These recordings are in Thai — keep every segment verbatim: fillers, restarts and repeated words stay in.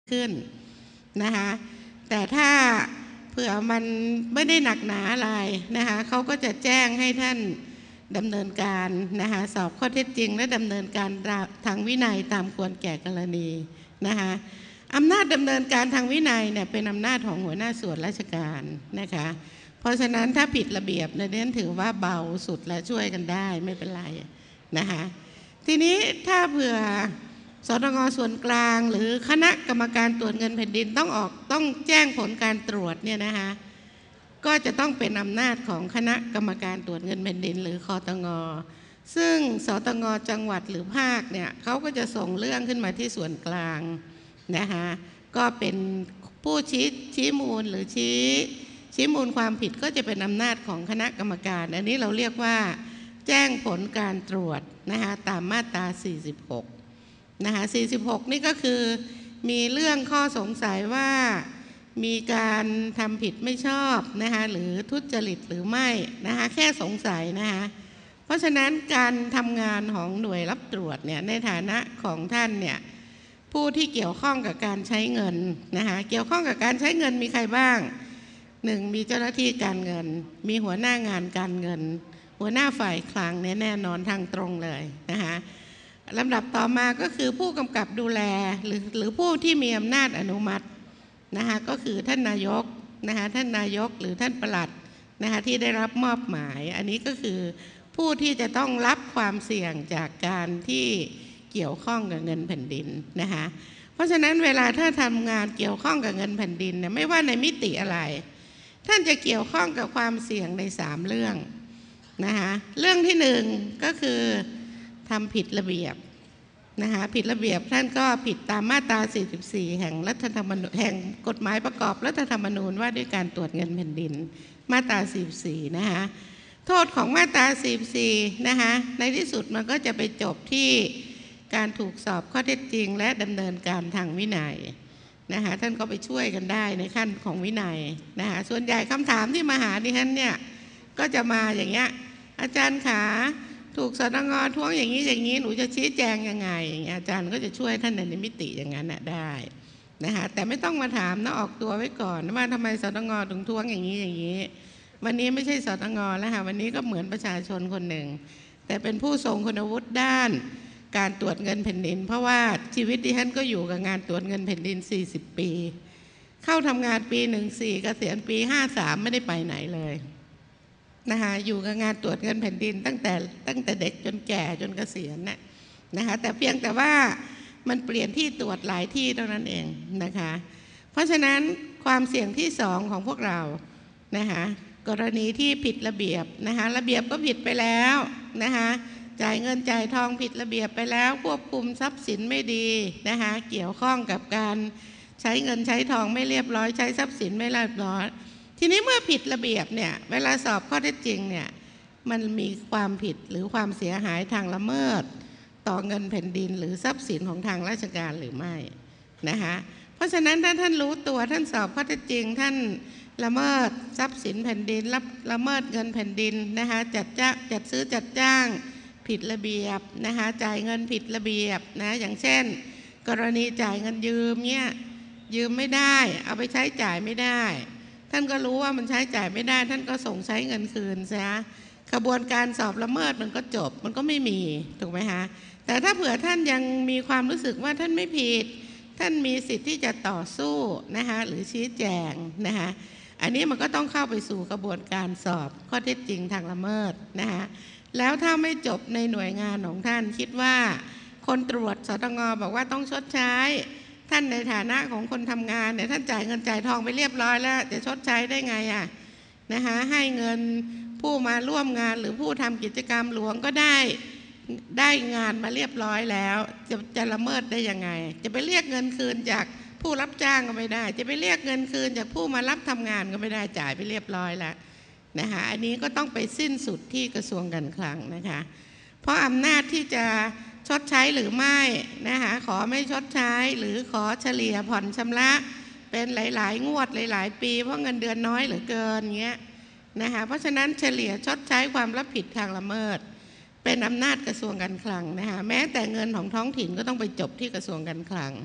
ขึ้นนะคะแต่ถ้าเผื่อมันไม่ได้หนักหนาอะไรนะคะเขาก็จะแจ้งให้ท่านดำเนินการนะคะสอบข้อเท็จจริงและดำเนินการทางวินัยตามควรแก่กรณีนะคะอำนาจดำเนินการทางวินัยเนี่ยเป็นอำนาจของหัวหน้าส่วนราชการนะคะเพราะฉะนั้นถ้าผิดระเบียบเนี่ยนั้นถือว่าเบาสุดและช่วยกันได้ไม่เป็นไรนะคะทีนี้ถ้าเผื่อสตง.ส่วนกลางหรือคณะกรรมการตรวจเงินแผ่นดินต้องออกต้องแจ้งผลการตรวจเนี่ยนะคะก็จะต้องเป็นอำนาจของคณะกรรมการตรวจเงินแผ่นดินหรือคตง.ซึ่งสตง.จังหวัดหรือภาคเนี่ยเขาก็จะส่งเรื่องขึ้นมาที่ส่วนกลางนะคะก็เป็นผู้ชี้ชี้มูลหรือชี้ชี้มูลความผิดก็จะเป็นอำนาจของคณะกรรมการอันนี้เราเรียกว่าแจ้งผลการตรวจนะคะตามมาตราสี่สิบหกนะคะสี่สิบหกนี่ก็คือมีเรื่องข้อสงสัยว่ามีการทำผิดไม่ชอบนะคะหรือทุจริตหรือไม่นะคะแค่สงสัยนะคะเพราะฉะนั้นการทำงานของหน่วยรับตรวจเนี่ยในฐานะของท่านเนี่ยผู้ที่เกี่ยวข้องกับการใช้เงินนะคะเกี่ยวข้องกับการใช้เงินมีใครบ้างหนึ่งมีเจ้าหน้าที่การเงินมีหัวหน้างานการเงินหัวหน้าฝ่ายคลังเนี่ยแน่นอนทางตรงเลยนะคะลำดับต่อมาก็คือผู้กำกับดูแลหรือหรือผู้ที่มีอำนาจอนุมัตินะคะก็คือท่านนายกนะคะท่านนายกหรือท่านปลัดนะคะที่ได้รับมอบหมายอันนี้ก็คือผู้ที่จะต้องรับความเสี่ยงจากการที่เกี่ยวข้องกับเงินแผ่นดินนะคะเพราะฉะนั้นเวลาถ้าทำงานเกี่ยวข้องกับเงินแผ่นดินเนี่ยไม่ว่าในมิติอะไรท่านจะเกี่ยวข้องกับความเสี่ยงในสามเรื่องนะคะเรื่องที่หนึ่งก็คือทำผิดระเบียบนะคะผิดระเบียบท่านก็ผิดตามมาตราสี่สิบสี่แห่งรัฐธรรมนูญแห่งกฎหมายประกอบรัฐธรรมนูญว่าด้วยการตรวจเงินแผ่นดินมาตราสี่สิบสี่นะคะโทษของมาตราสี่สิบสี่นะคะในที่สุดมันก็จะไปจบที่การถูกสอบข้อเท็จจริงและดำเนินการทางวินัยนะคะท่านก็ไปช่วยกันได้ในขั้นของวินัยนะคะส่วนใหญ่คำถามที่มาหาดิฉันเนี่ยก็จะมาอย่างเงี้ยอาจารย์ขาถูกสตง.ท้วงอย่างนี้อย่างนี้หนูจะชี้แจงยังไงอย่างเงี้ยอาจารย์ก็จะช่วยท่านในมิติอย่างนั้นน่ะได้นะคะแต่ไม่ต้องมาถามนะออกตัวไว้ก่อนว่าทำไมสตง.ถึงท้วงอย่างนี้อย่างนี้วันนี้ไม่ใช่สตง.แล้วค่ะวันนี้ก็เหมือนประชาชนคนหนึ่งแต่เป็นผู้ทรงคุณวุฒิด้านการตรวจเงินแผ่นดินเพราะว่าชีวิตดิฉันก็อยู่กับงานตรวจเงินแผ่นดินสี่สิบปีเข้าทำงานปีหนึ่งสี่เกษียณปีห้าสามไม่ได้ไปไหนเลยนะคะอยู่กับงานตรวจเงินแผ่นดินตั้งแต่ตั้งแต่เด็กจนแก่จนเกษียณนะนะคะแต่เพียงแต่ว่ามันเปลี่ยนที่ตรวจหลายที่เท่านั้นเองนะคะเพราะฉะนั้นความเสี่ยงที่สองของพวกเรานะคะกรณีที่ผิดระเบียบนะคะระเบียบก็ผิดไปแล้วนะคะจ่ายเงินจ่ายทองผิดระเบียบไปแล้วควบคุมทรัพย์สินไม่ดีนะคะเกี่ยวข้องกับการใช้เงินใช้ทองไม่เรียบร้อยใช้ทรัพย์สินไม่เรียบร้อยทีนี้เมื่อผิดระเบียบเนี่ยเวลาสอบข้อเท็จจริงเนี่ยมันมีความผิดหรือความเสียหายทางละเมิดต่อเงินแผ่นดินหรือทรัพย์สินของทางราชการหรือไม่นะคะเพราะฉะนั้นถ้าท่านรู้ตัวท่านสอบข้อเท็จจริงท่านละเมิดทรัพย์สินแผ่นดินรับละเมิดเงินแผ่นดินนะคะจัดจ้างจัดซื้อจัดจ้างผิดระเบียบนะคะจ่ายเงินผิดระเบียบนะอย่างเช่นกรณีจ่ายเงินยืมเนี่ยยืมไม่ได้เอาไปใช้จ่ายไม่ได้ท่านก็รู้ว่ามันใช้จ่ายไม่ได้ท่านก็ส่งใช้เงินคืนซะกระบวนการสอบละเมิดมันก็จบมันก็ไม่มีถูกไหมคะแต่ถ้าเผื่อท่านยังมีความรู้สึกว่าท่านไม่ผิดท่านมีสิทธิ์ที่จะต่อสู้นะคะหรือชี้แจงนะคะอันนี้มันก็ต้องเข้าไปสู่กระบวนการสอบข้อเท็จจริงทางละเมิดนะคะแล้วถ้าไม่จบในหน่วยงานของท่านคิดว่าคนตรวจสตง.บอกว่าต้องชดใช้ท่านในฐานะของคนทำงานเนี่ยท่านจ่ายเงินจ่ายทองไปเรียบร้อยแล้วจะชดใช้ได้ไงอ่ะนะคะให้เงินผู้มาร่วมงานหรือผู้ทำกิจกรรมหลวงก็ได้ได้งานมาเรียบร้อยแล้วจะจะละเมิดได้ยังไงจะไปเรียกเงินคืนจากผู้รับจ้างก็ไม่ได้จะไปเรียกเงินคืนจากผู้มารับทำงานก็ไม่ได้จ่ายไปเรียบร้อยแล้วนะคะอันนี้ก็ต้องไปสิ้นสุดที่กระทรวงการคลังนะคะเพราะอำนาจที่จะชดใช้หรือไม่นะคะขอไม่ชดใช้หรือขอเฉลี่ยผ่อนชำระเป็นหลายๆงวดหลายๆปีเพราะเงินเดือนน้อยเหลือเกินเงี้ยนะคะเพราะฉะนั้นเฉลี่ยชดใช้ความรับผิดทางละเมิดเป็นอำนาจกระทรวงการคลังนะคะแม้แต่เงินของท้องถิ่นก็ต้องไปจบที่กระทรวงการคลัง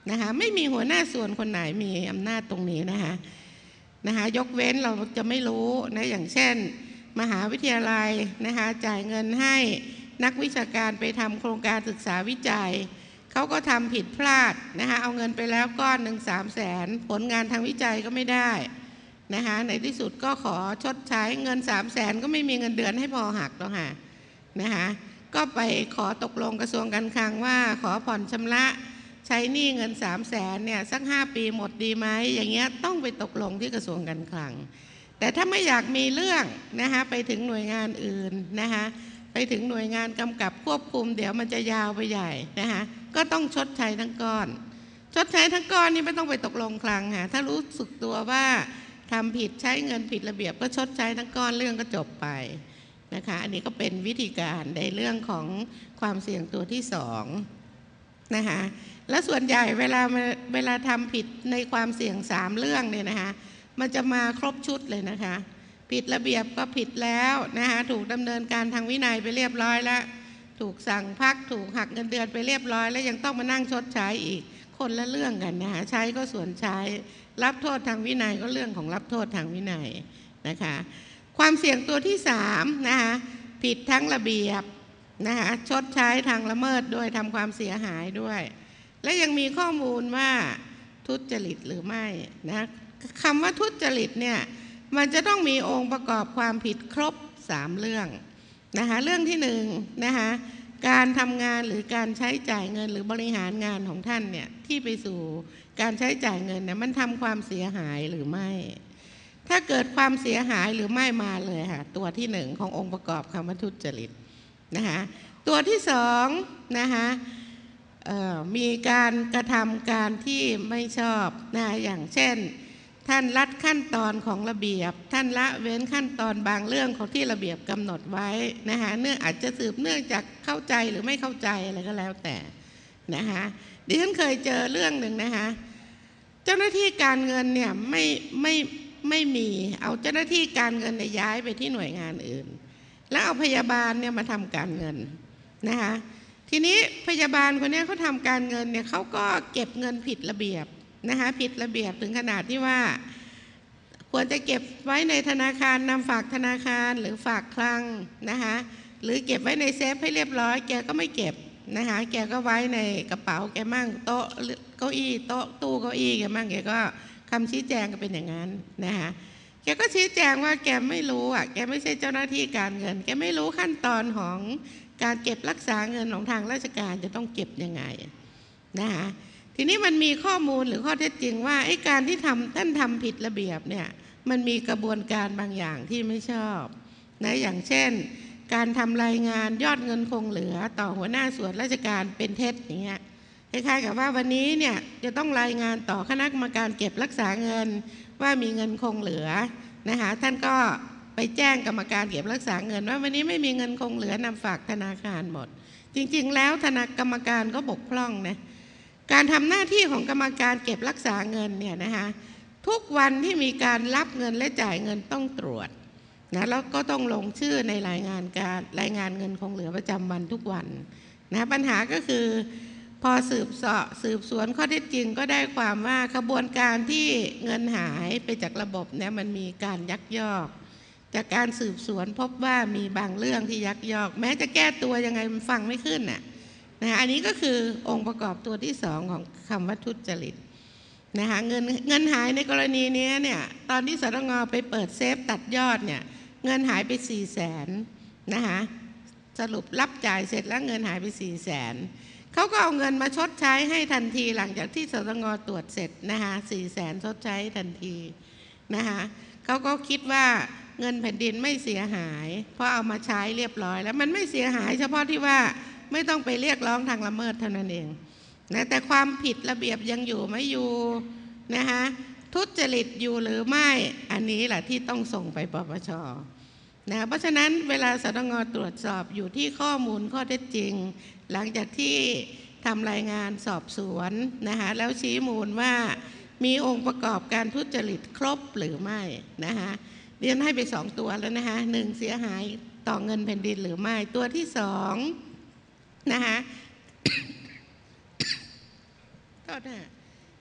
นะคะไม่มีหัวหน้าส่วนคนไหนมีอำนาจตรงนี้นะคะนะคะยกเว้นเราจะไม่รู้นะอย่างเช่นมหาวิทยาลัยนะคะจ่ายเงินให้นักวิชาการไปทำโครงการศึกษาวิจัยเขาก็ทำผิดพลาดนะคะเอาเงินไปแล้วก้อนหนึ่งสามแสนผลงานทางวิจัยก็ไม่ได้นะคะในที่สุดก็ขอชดใช้เงินสามแสนก็ไม่มีเงินเดือนให้พอหักแล้วค่ะนะคะก็ไปขอตกลงกระทรวงการคลังว่าขอผ่อนชำระใช้หนี้เงินสามแสนเนี่ยสักห้าปีหมดดีไหมอย่างเงี้ยต้องไปตกลงที่กระทรวงการคลังแต่ถ้าไม่อยากมีเรื่องนะคะไปถึงหน่วยงานอื่นนะคะไปถึงหน่วยงานกำกับควบคุมเดี๋ยวมันจะยาวไปใหญ่นะคะก็ต้องชดใช้ทั้งก้อนชดใช้ทั้งก้อนนี่ไม่ต้องไปตกลงคลังค่ะถ้ารู้สึกตัวว่าทำผิดใช้เงินผิดระเบียบก็ชดใช้ทั้งก้อนเรื่องก็จบไปนะคะอันนี้ก็เป็นวิธีการในเรื่องของความเสี่ยงตัวที่สองนะคะและส่วนใหญ่เวลาเวลาทำผิดในความเสี่ยงสามเรื่องเนี่ยนะคะมันจะมาครบชุดเลยนะคะผิดระเบียบก็ผิดแล้วนะคะถูกดำเนินการทางวินัยไปเรียบร้อยแล้วถูกสั่งพักถูกหักเงินเดือนไปเรียบร้อยแล้วยังต้องมานั่งชดใช้อีกคนละเรื่องกันนะคะใช้ก็ส่วนใช้รับโทษทางวินัยก็เรื่องของรับโทษทางวินัยนะคะความเสี่ยงตัวที่สามนะคะผิดทั้งระเบียบนะคะชดใช้ทางละเมิดด้วยทำความเสียหายด้วยและยังมีข้อมูลว่าทุจริตหรือไม่นะคำว่าทุจริตเนี่ยมันจะต้องมีองค์ประกอบความผิดครบสามเรื่องนะคะเรื่องที่หนึ่งนะคะการทำงานหรือการใช้จ่ายเงินหรือบริหารงานของท่านเนี่ยที่ไปสู่การใช้จ่ายเงินเนี่ยมันทำความเสียหายหรือไม่ถ้าเกิดความเสียหายหรือไม่มาเลยค่ะตัวที่หนึ่งขององค์ประกอบคำว่าทุจริตนะคะตัวที่สองนะคะมีการกระทำการที่ไม่ชอบนะอย่างเช่นท่านลัดขั้นตอนของระเบียบท่านละเว้นขั้นตอนบางเรื่องของที่ระเบียบกำหนดไว้นะคะเนื่องอาจจะสืบเนื่องจากเข้าใจหรือไม่เข้าใจอะไรก็แล้วแต่นะคะดิฉันเคยเจอเรื่องหนึ่งนะคะเจ้าหน้าที่การเงินเนี่ยไม่ไม่ไม่มีเอาเจ้าหน้าที่การเงินเนี่ยย้ายไปที่หน่วยงานอื่นแล้วเอาพยาบาลเนี่ยมาทำการเงินนะคะทีนี้พยาบาลคนนี้เขาทำการเงินเนี่ยเขาก็เก็บเงินผิดระเบียบนะคะผิดระเบียบถึงขนาดที่ว่าควรจะเก็บไว้ในธนาคารนำฝากธนาคารหรือฝากคลังนะคะหรือเก็บไว้ในเซฟให้เรียบร้อยแกก็ไม่เก็บนะคะแกก็ไว้ในกระเป๋าแกมั่งโต๊ะเก้าอี้โต๊ะตู้เก้าอี้แกมั่งแกก็คำชี้แจงก็เป็นอย่างนั้นนะคะแกก็ชี้แจงว่าแกไม่รู้อ่ะแกไม่ใช่เจ้าหน้าที่การเงินแกไม่รู้ขั้นตอนของการเก็บรักษาเงินของทางราชการจะต้องเก็บยังไงนะคะทีนี้มันมีข้อมูลหรือข้อเท็จจริงว่าไอ้การที่ทำท่านทำผิดระเบียบเนี่ยมันมีกระบวนการบางอย่างที่ไม่ชอบนะอย่างเช่นการทำรายงานยอดเงินคงเหลือต่อหัวหน้าส่วนราชการเป็นเท็จอย่างเงี้ยคล้ายๆกับว่าวันนี้เนี่ยจะต้องรายงานต่อคณะกรรมการเก็บรักษาเงินว่ามีเงินคงเหลือนะคะท่านก็ไปแจ้งกรรมการเก็บรักษาเงินว่าวันนี้ไม่มีเงินคงเหลือนำฝากธนาคารหมดจริงๆแล้วธนากรรมการก็บกพร่องนะการทำหน้าที่ของกรรมการเก็บรักษาเงินเนี่ยนะคะทุกวันที่มีการรับเงินและจ่ายเงินต้องตรวจนะแล้วก็ต้องลงชื่อในรายงานการรายงานเงินคงเหลือประจำวันทุกวันนะปัญหาก็คือพอสืบเสาะสืบสวนข้อเท็จจริงก็ได้ความว่าขบวนการที่เงินหายไปจากระบบเนี่ยมันมีการยักยอกจากการสืบสวนพบว่ามีบางเรื่องที่ยักยอกแม้จะแก้ตัวยังไงมันฟังไม่ขึ้นน่ะนะอันนี้ก็คือองค์ประกอบตัวที่สองของคำว่าทุจริตนะคะเงินเงินหายในกรณีนี้เนี่ยตอนที่สตง.ไปเปิดเซฟตัดยอดเนี่ยเงินหายไปสี่แสนนะคะสรุปรับจ่ายเสร็จแล้วเงินหายไปสี่แสนเขาก็เอาเงินมาชดใช้ให้ทันทีหลังจากที่สตง.ตรวจเสร็จนะคะสี่แสนชดใช้ทันทีนะคะเขาก็คิดว่าเงินแผ่นดินไม่เสียหายเพราะเอามาใช้เรียบร้อยแล้วมันไม่เสียหายเฉพาะที่ว่าไม่ต้องไปเรียกร้องทางละเมิดเท่านั้นเองนะแต่ความผิดระเบียบยังอยู่ไม่อยู่นะคะทุจริตอยู่หรือไม่อันนี้แหละที่ต้องส่งไปปปช.นะเพราะฉะนั้นเวลาสตง.ตรวจสอบอยู่ที่ข้อมูลข้อเท็จจริงหลังจากที่ทำรายงานสอบสวนนะคะแล้วชี้มูลว่ามีองค์ประกอบการทุจริตครบหรือไม่นะคะเรียนให้ไปสองตัวแล้วนะคะหนึ่งเสียหายต่อเงินแผ่นดินหรือไม่ตัวที่สองนะคะก็ได้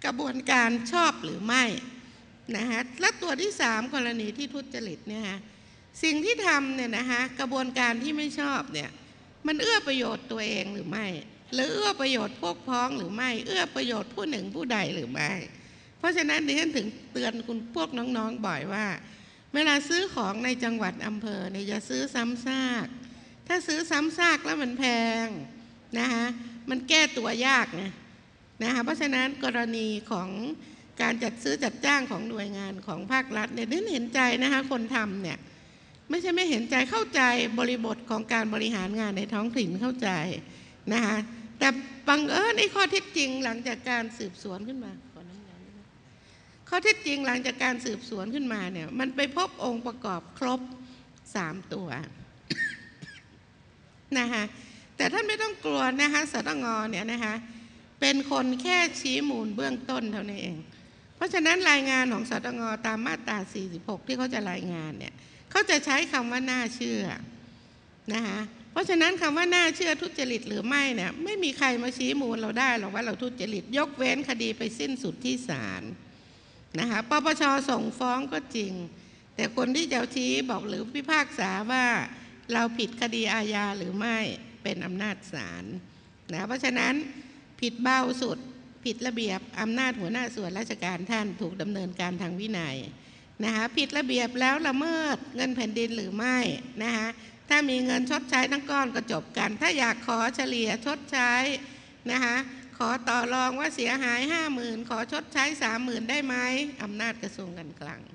กระบวนการชอบหรือไม่นะคะและตัวที่สามกรณีที่ทุจริตเนี่ยฮะสิ่งที่ทำเนี่ยนะคะกระบวนการที่ไม่ชอบเนี่ยมันเอื้อประโยชน์ตัวเองหรือไม่หรือเอื้อประโยชน์พวกพ้องหรือไม่เอื้อประโยชน์ผู้หนึ่งผู้ใดหรือไม่เพราะฉะนั้นดิฉันถึงเตือนคุณพวกน้องๆบ่อยว่าเวลาซื้อของในจังหวัดอำเภอเนี่ยอย่าซื้อซ้ำซากถ้าซื้อซ้ำซากแล้วมันแพงนะคะมันแก้ตัวยากไงนะคะเพราะฉะนั้นกรณีของการจัดซื้อจัดจ้างของหน่วยงานของภาครัฐเนี่ยดิฉันเห็นใจนะคะคนทำเนี่ยไม่ใช่ไม่เห็นใจเข้าใจบริบทของการบริหารงานในท้องถิ่นเข้าใจนะคะแต่บังเอิญไอ้ข้อเท็จจริงหลังจากการสืบสวนขึ้นมาข้อเท็จจริงหลังจากการสืบสวนขึ้นมาเนี่ยมันไปพบองค์ประกอบครบสามตัวนะคะแต่ท่านไม่ต้องกลัวนะคะสตงเนี่ยนะคะเป็นคนแค่ชี้มูลเบื้องต้นเท่านั้นเองเพราะฉะนั้นรายงานของสตงตามมาตราสี่สิบหกที่เขาจะรายงานเนี่ยเขาจะใช้คำว่าน่าเชื่อนะคะเพราะฉะนั้นคำว่าน่าเชื่อทุจริตหรือไม่เนี่ยไม่มีใครมาชี้มูลเราได้หรอกว่าเราทุจริตยกเว้นคดีไปสิ้นสุดที่ศาลนะคะปปช.ส่งฟ้องก็จริงแต่คนที่จะชี้บอกหรือพิพากษาว่าเราผิดคดีอาญาหรือไม่เป็นอำนาจศาลนะเพราะฉะนั้นผิดเบาสุดผิดระเบียบอำนาจหัวหน้าส่วนราชการท่านถูกดำเนินการทางวินัยนะคะผิดระเบียบแล้วละเมิดเงินแผ่นดินหรือไม่นะคะถ้ามีเงินชดใช้ทั้งก้อนก็จบกันถ้าอยากขอเฉลี่ยชดใช้นะคะขอต่อรองว่าเสียหายห้าหมื่นขอชดใช้สามหมื่นได้ไหมอำนาจกระทรวงการคลัง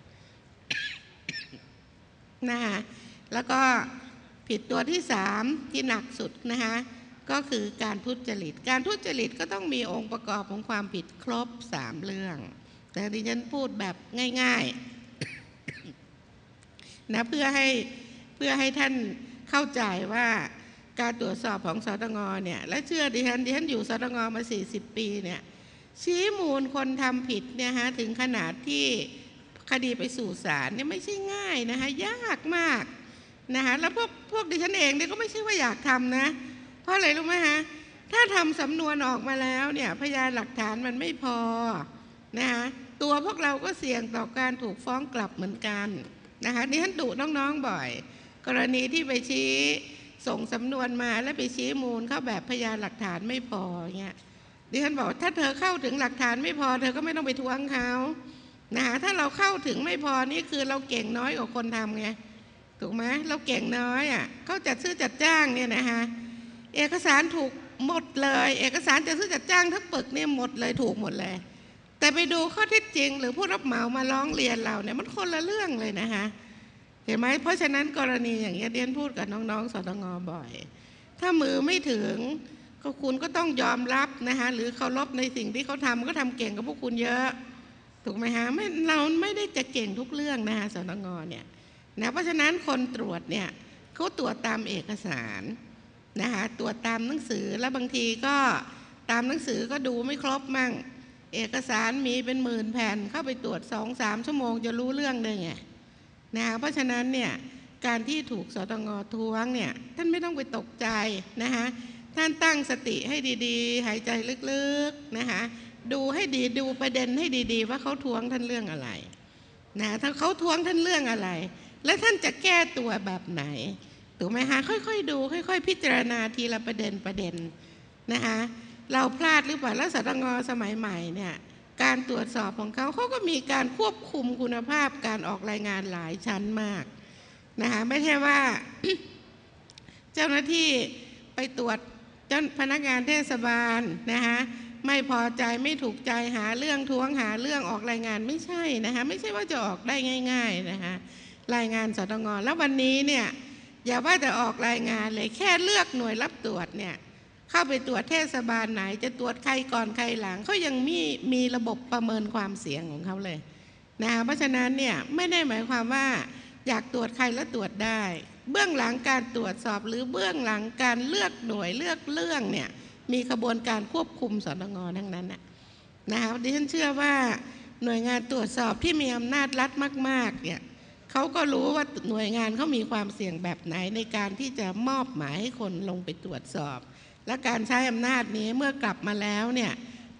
นะคะแล้วก็ผิดตัวที่สามที่หนักสุดนะคะก็คือการทุจริตการทุจริตก็ต้องมีองค์ประกอบของความผิดครบสามเรื่องแต่ดิฉันพูดแบบง่ายๆนะเพื่อให้เพื่อให้ท่านเข้าใจว่าการตรวจสอบของสตงเนี่ยและเชื่อดิฉันดิฉันอยู่สตงมาสี่สิบปีเนี่ยชี้มูลคนทำผิดเนี่ยฮะถึงขนาดที่คดีไปสู่ศาลเนี่ยไม่ใช่ง่ายนะคะยากมากนะคะแล้วพวกพวกดิฉันเองเนี่ยก็ไม่ใช่ว่าอยากทำนะเพราะอะไรรู้ไหมฮะถ้าทำสำนวนออกมาแล้วเนี่ยพยานหลักฐานมันไม่พอนะคะตัวพวกเราก็เสี่ยงต่อการถูกฟ้องกลับเหมือนกันนะคะดิฉันดุน้องๆบ่อยกรณีที่ไปชี้ส่งสำนวนมาแล้วไปชี้มูลเข้าแบบพยานหลักฐานไม่พอเงี้ยดิฉันบอกถ้าเธอเข้าถึงหลักฐานไม่พอเธอก็ไม่ต้องไปทวงเขานะคะถ้าเราเข้าถึงไม่พอนี่คือเราเก่งน้อยกว่าคนทำไงถูกไหมเราเก่งน้อยอ่ะเขาจัดซื้อจัดจ้างเนี่ยนะคะเอกสารถูกหมดเลยเอกสารจัดซื้อจัดจ้างทั้งปึกเนี่ยหมดเลยถูกหมดเลยแต่ไปดูข้อเท็จจริงหรือผู้รับเหมามาร้องเรียนเราเนี่ยมันคนละเรื่องเลยนะคะเห็นไหมเพราะฉะนั้นกรณีอย่างนี้เดียนพูดกับน้องๆสตงบ่อยถ้ามือไม่ถึงก็คุณก็ต้องยอมรับนะคะหรือเคารพในสิ่งที่เขาทำก็ทำเก่งกับพวกคุณเยอะถูกไหมฮะไม่เราไม่ได้จะเก่งทุกเรื่องนะคะสตงเนี่ยนะเพราะฉะนั้นคนตรวจเนี่ยเขาตรวจตามเอกสารนะคะตรวจตามหนังสือแล้วบางทีก็ตามหนังสือก็ดูไม่ครบมั่งเอกสารมีเป็นหมื่นแผ่นเข้าไปตรวจสองสามชั่วโมงจะรู้เรื่องได้ไงนะคะเพราะฉะนั้นเนี่ยการที่ถูกสตงท้วงเนี่ยท่านไม่ต้องไปตกใจนะคะท่านตั้งสติให้ดีๆหายใจลึกๆนะคะดูให้ดีดูประเด็นให้ดีๆว่าเขาท้วงท่านเรื่องอะไรนะถ้าเขาท้วงท่านเรื่องอะไรและท่านจะแก้ตัวแบบไหนถูกไหมคะค่อยๆดูค่อยๆพิจารณาทีละประเด็นประเด็นนะคะเราพลาดหรือเปล่าแล้วสตงสมัยใหม่เนี่ยการตรวจสอบของเขาเขาก็มีการควบคุมคุณภาพการออกรายงานหลายชั้นมากนะคะไม่ใช่ว่า เจ้าหน้าที่ไปตรวจเจ้าพนักงานเทศบาลนะคะไม่พอใจไม่ถูกใจหาเรื่องท้วงหาเรื่องออกรายงานไม่ใช่นะคะไม่ใช่ว่าจะออกได้ง่ายๆนะคะรายงานสตงแล้ววันนี้เนี่ยอย่าว่าแต่ออกรายงานเลยแค่เลือกหน่วยรับตรวจเนี่ยเข้าไปตรวจเทศบาลไหนจะตรวจใครก่อนใครหลังเขายังมีมีระบบประเมินความเสี่ยงของเขาเลยนะคะเพราะฉะนั้นเนี่ยไม่ได้หมายความว่าอยากตรวจใครแล้วตรวจได้เบื้องหลังการตรวจสอบหรือเบื้องหลังการเลือกหน่วยเลือกเรื่องเนี่ยมีกระบวนการควบคุมสตงทั้งนั้นนะนะคะดิฉันเชื่อว่าหน่วยงานตรวจสอบที่มีอำนาจรัฐมากๆเนี่ยเขาก็รู้ว่าหน่วยงานเขามีความเสี่ยงแบบไหนในการที่จะมอบหมายให้คนลงไปตรวจสอบและการใช้อำนาจนี้เมื่อกลับมาแล้วเนี่ย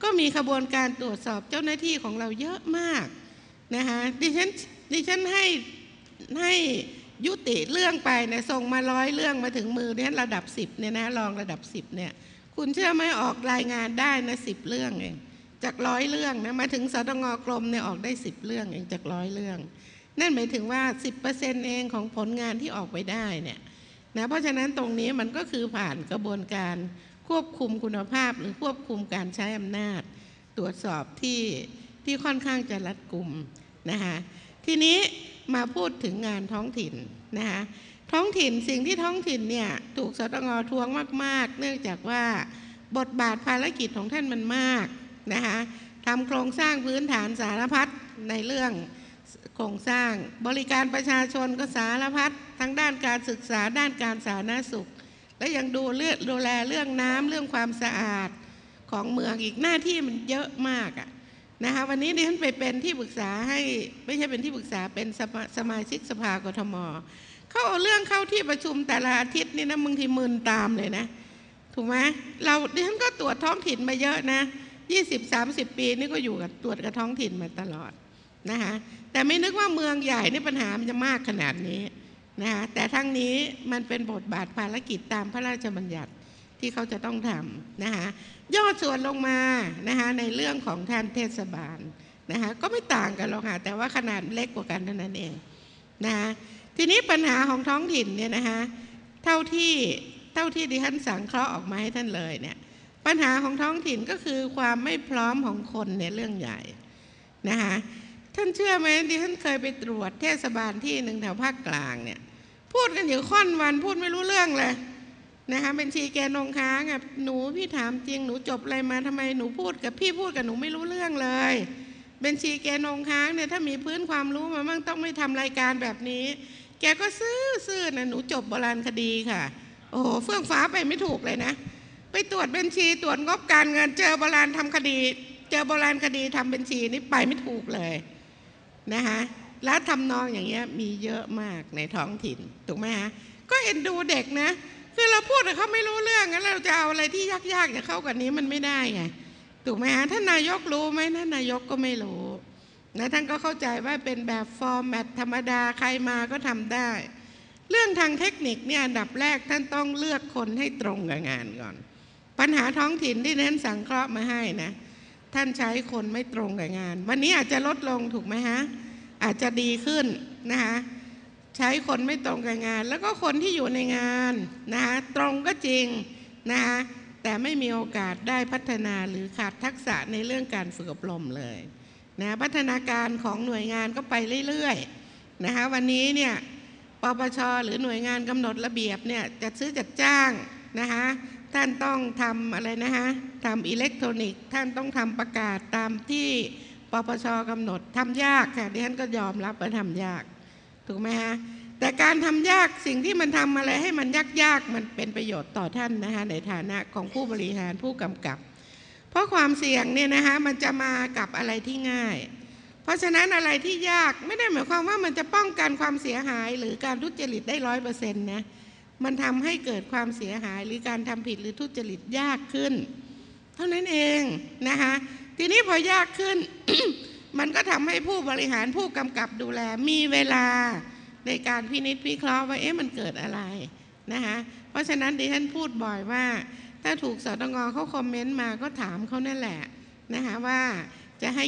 ก็มีขบวนการตรวจสอบเจ้าหน้าที่ของเราเยอะมากนะคะดิฉันดิฉันให้ให้ยุติเรื่องไปเนี่ยส่งมาร้อยเรื่องมาถึงมือเนี่ยระดับสิบเนี่ยนะรองระดับสิบเนี่ยคุณเชื่อไหมออกรายงานได้นะสิบเรื่องเองจากร้อยเรื่องนะมาถึงสตงกรมเนี่ยออกได้สิบเรื่องเองจากร้อยเรื่องนั่นหมายถึงว่า สิบเปอร์เซ็นต์ เองของผลงานที่ออกไปได้เนี่ยนะเพราะฉะนั้นตรงนี้มันก็คือผ่านกระบวนการควบคุมคุณภาพหรือควบคุมการใช้อำนาจตรวจสอบที่ที่ค่อนข้างจะรัดกุมนะคะทีนี้มาพูดถึงงานท้องถิ่นนะคะท้องถิ่นสิ่งที่ท้องถิ่นเนี่ยถูกสตงทวงมากๆเนื่องจากว่าบทบาทภารกิจของท่านมันมากนะคะทำโครงสร้างพื้นฐานสารพัดในเรื่องโครงสร้างบริการประชาชนก็สารพัดทั้งด้านการศึกษาด้านการสาธารณสุขและยังดูเลือดดูแลเรื่องน้ำเรื่องความสะอาดของเมืองอีกหน้าที่มันเยอะมากอะนะคะวันนี้ดิฉันไปเป็นที่ปรึกษาให้ไม่ใช่เป็นที่ปรึกษาเป็นสมาสมาชิกสภากทมเขาเอาเรื่องเข้าที่ประชุมแต่ละอาทิตย์นี่นะบางทีมึนตามเลยนะถูกไหมเราดิฉันก็ตรวจท้องถิ่นมาเยอะนะยี่สิบ สามสิบปีนี่ก็อยู่กับตรวจกับท้องถิ่นมาตลอดนะคะแต่ไม่นึกว่าเมืองใหญ่นี่ปัญหามันจะมากขนาดนี้นะคะแต่ทั้งนี้มันเป็นบทบาทภารกิจตามพระราชบัญญัติที่เขาจะต้องทำนะคะยอดส่วนลงมานะคะในเรื่องของท่านเทศบาลนะคะก็ไม่ต่างกันหรอกค่ะแต่ว่าขนาดเล็กกว่ากันเท่านั้นเองนะคะทีนี้ปัญหาของท้องถิ่นเนี่ยนะคะเท่าที่เท่าที่ดิฉันสังเคราะห์ออกมาให้ท่านเลยเนี่ยปัญหาของท้องถิ่นก็คือความไม่พร้อมของคนในเรื่องใหญ่นะคะท่านเชื่อไหมดิฉันเคยไปตรวจเทศบาลที่หนึ่งแถวภาคกลางเนี่ยพูดกันอยู่ค่อนวันพูดไม่รู้เรื่องเลยนะคะบัญชีแกนงค้างอ่ะหนูพี่ถามจริงหนูจบอะไรมาทำไมหนูพูดกับพี่พูดกับหนูไม่รู้เรื่องเลยบัญชีแกนงค้างเนี่ยถ้ามีพื้นความรู้มาบ้างต้องไม่ทำรายการแบบนี้แกก็ซื่อซื่อนะหนูจบโบราณคดีค่ะโอ้โหเฟื่องฟ้าไปไม่ถูกเลยนะไปตรวจบัญชีตรวจงบการเงินเจอโบราณทำคดีเจอโบราณคดีทำบัญชีนี่ไปไม่ถูกเลยนะคะแล้วทำนองอย่างเงี้ยมีเยอะมากในท้องถิ่นถูกไหมฮะก็เอ็นดูเด็กนะคือเราพูดแต่เขาไม่รู้เรื่องงั้นเราจะเอาอะไรที่ยากๆอย่างเข้ากันนี้มันไม่ได้ไงถูกไหมฮะท่านนายกรู้ไหมท่านนายกก็ไม่รู้นะท่านก็เข้าใจว่าเป็นแบบฟอร์แมตธรรมดาใครมาก็ทำได้เรื่องทางเทคนิคเนี่ยอันดับแรกท่านต้องเลือกคนให้ตรงกับงานก่อนปัญหาท้องถิ่นที่ท่านสังเคราะห์มาให้นะท่านใช้คนไม่ตรงกับงานวันนี้อาจจะลดลงถูกไหมฮะอาจจะดีขึ้นนะคะใช้คนไม่ตรงกับงานแล้วก็คนที่อยู่ในงานนะคะตรงก็จริงนะคะแต่ไม่มีโอกาสได้พัฒนาหรือขาดทักษะในเรื่องการฝึกอบรมเลยนะพัฒนาการของหน่วยงานก็ไปเรื่อยๆนะคะวันนี้เนี่ยปปช.หรือหน่วยงานกำหนดระเบียบเนี่ยจัดซื้อจัดจ้างนะคะท่านต้องทำอะไรนะคะทำอิเล็กทรอนิกส์ท่านต้องทำประกาศตามที่ปปช.กำหนดทำยากค่ะดิฉันก็ยอมรับว่าทำยากถูกไหมฮะแต่การทำยากสิ่งที่มันทำอะไรให้มันยากๆมันเป็นประโยชน์ต่อท่านนะคะในฐานะของผู้บริหารผู้กำกับเพราะความเสี่ยงเนี่ยนะคะมันจะมากับอะไรที่ง่ายเพราะฉะนั้นอะไรที่ยากไม่ได้หมายความว่ามันจะป้องกันความเสียหายหรือการทุจริตได้ร้อยเปอร์เซ็นต์นะมันทำให้เกิดความเสียหายหรือการทำผิดหรือทุจริตยากขึ้นเท่านั้นเองนะคะทีนี้พอยากขึ้น มันก็ทำให้ผู้บริหารผู้กำกับดูแลมีเวลาในการพินิจพิเคราะห์ว่าเอ๊ะมันเกิดอะไรนะคะเพราะฉะนั้นดิฉันพูดบ่อยว่าถ้าถูกสตงเขาคอมเมนต์มาก็ถามเขานั่นแหละนะคะว่าจะให้